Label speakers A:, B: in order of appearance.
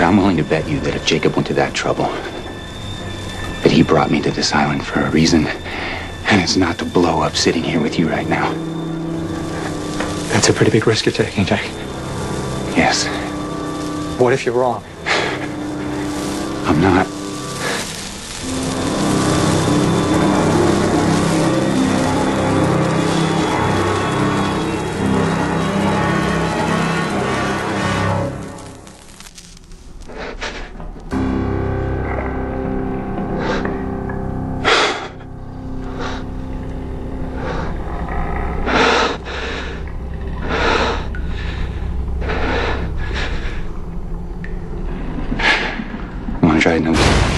A: I'm willing to bet you that if Jacob went to that trouble, that he brought me to this island for a reason, and it's not to blow up sitting here with you right now.
B: That's a pretty big risk you're taking, Jake.
A: Yes.
B: What if you're wrong?
A: I'm not. Want to try another?